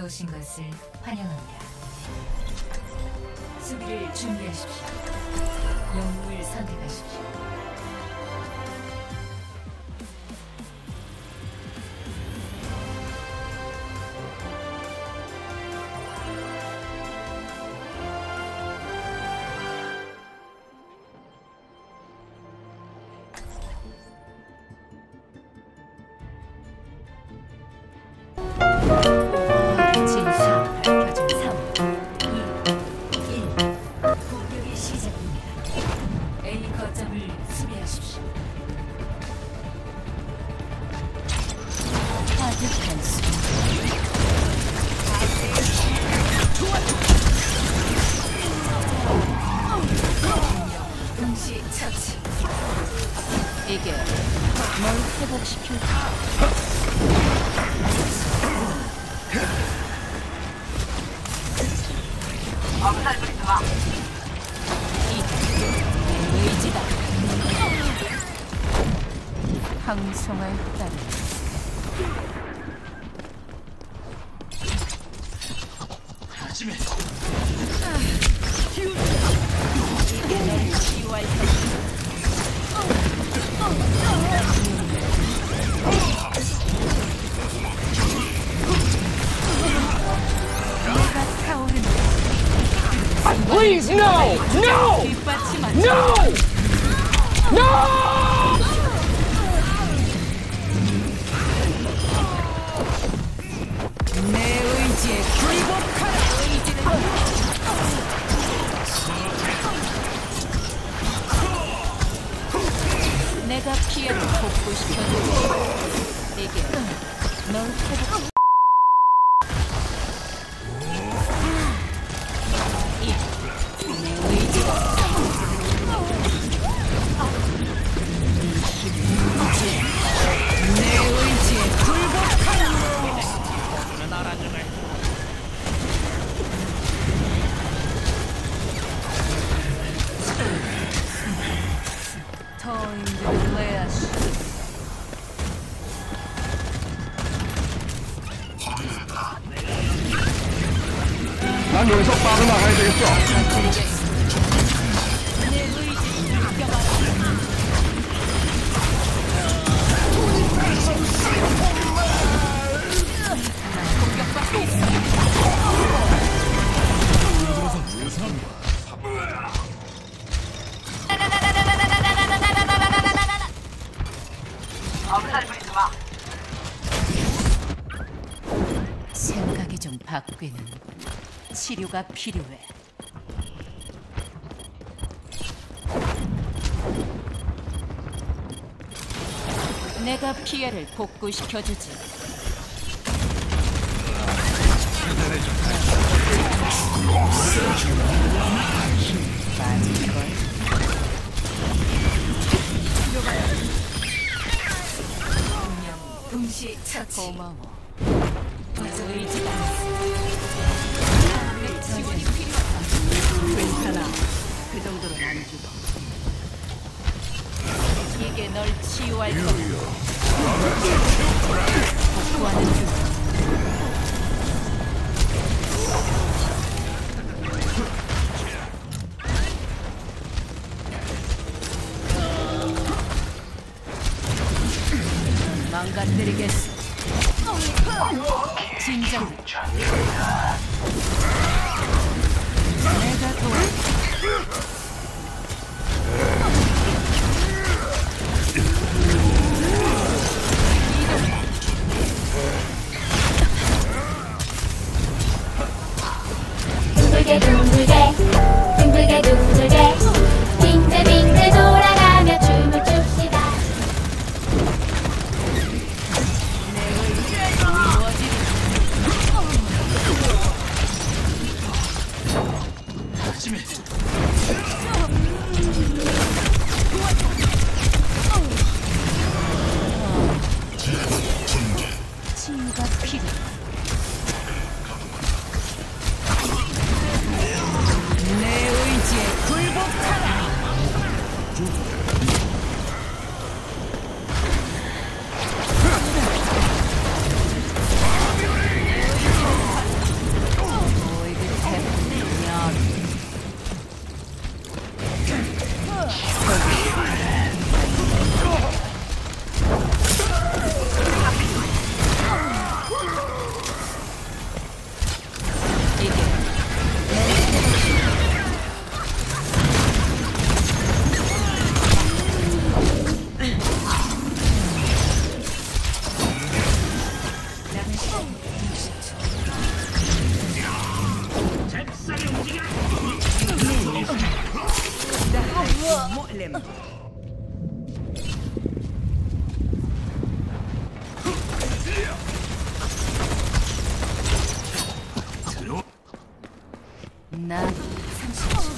오신 것을 환영합니다. 수비를 준비하십시오. 영웅을 선택하십시오. 이게 널 회복시킬까? 엄살 부리지 마. 이게 내 의지다. 항성할 딸. 하지메. 이게 널 치유할 것이다. Please, no! No! No! No! 내 의지에 굴복하라. 내가 피해를 복구시켜주지. 이게 널 회복. 내 의지다. 내 의지에 굴복하라. 더 힘들을 내야지. 난 여기서 빠져나가야 되겠어. 내 의지를 느껴봐라. 공격받고 있어. 엄살 부리지 마. 생각이 좀 바뀌는 치료가 필요해. 내가 피해를 복구시켜주지. 빠질걸? 동시 처치. 고마워. 의지가 내 지원이 필요하다. 괜찮아. 그 정도는 안 죽어. 이게 널 치유할 거야. 복구하는 중. 망가뜨리겠어. 진정. 내가 도와. 둥글게 둥글게 둥글게 둥글게 빙글빙글 돌아가며 춤을 춥시다. 하지메. 치유가 필요해. 필름. 들어. 난 30초.